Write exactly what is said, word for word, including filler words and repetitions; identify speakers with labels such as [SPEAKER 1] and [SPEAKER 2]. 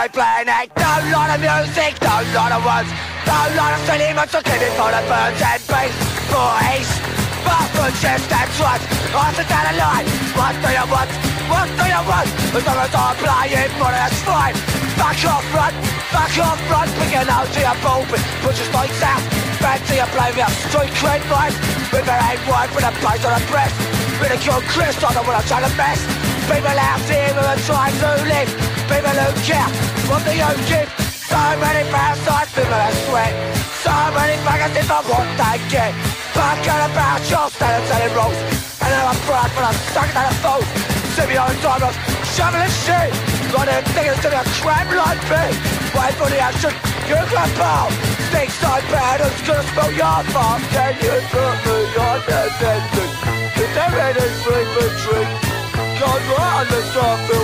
[SPEAKER 1] my planet. Don't lot of music, don't lot of words, don't lot of silly much to keep it for the birds and bees. Boys, but for just that's what I sit down a line. What do you want? What do you want? As long as I'm playing, but that's fine. Back off front, back off front, picking out to your pulpit, put your spikes out, back to your blame your street cred mind. With your head wide with a place on the breast, ridicule Chris, I don't wanna try the best. People out here who are trying to live, people who care, what do you give? So many parasites, people that sweat, so many faggots if I what they get. Talking about your standard selling rules, and then I'm proud when I'm stuck down the phone. See me on time, shoveling shit, running niggas to the crap like me. Wait for the action, you can bow. Six side bad, who's gonna spell your farm? Can you put me on the vending? Is there any free for drink? God, right on the top.